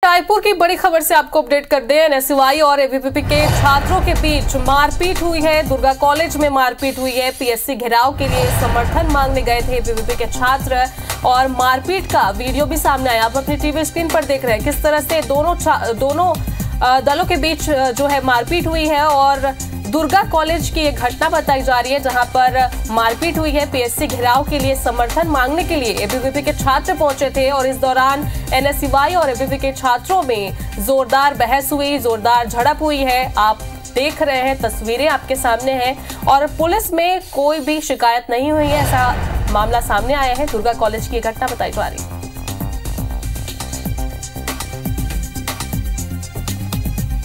रायपुर की बड़ी खबर से आपको अपडेट कर दें। एनएसयूआई और एबीवीपी के छात्रों के बीच मारपीट हुई है। दुर्गा कॉलेज में मारपीट हुई है। पीएससी घेराव के लिए समर्थन मांगने गए थे एबीवीपी के छात्र और मारपीट का वीडियो भी सामने आया। आप अपनी टीवी स्क्रीन पर देख रहे हैं किस तरह से दोनों दलों के बीच जो है मारपीट हुई है। और दुर्गा कॉलेज की एक घटना बताई जा रही है जहां पर मारपीट हुई है। पीएससी घेराव के लिए समर्थन मांगने के लिए एबीवीपी के छात्र पहुंचे थे और इस दौरान एनएसयूआई और एबीवीपी के छात्रों में जोरदार बहस हुई, जोरदार झड़प हुई है। आप देख रहे हैं, तस्वीरें आपके सामने हैं और पुलिस में कोई भी शिकायत नहीं हुई है, ऐसा मामला सामने आया है। दुर्गा कॉलेज की घटना बताई जा रही है।